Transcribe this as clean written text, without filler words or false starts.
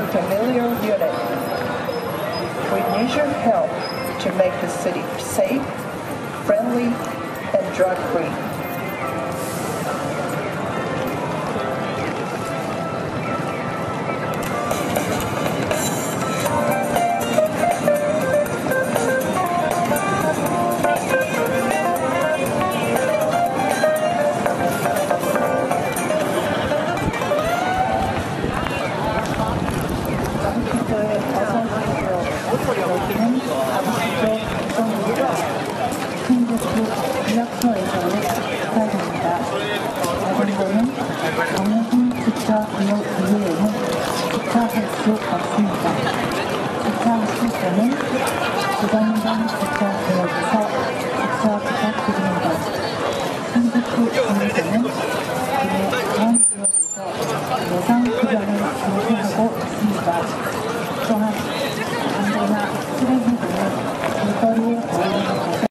familiar unit. We need your help to make the city safe, friendly, and drug-free. 또한 안전한 쓰레기 등을 길거리에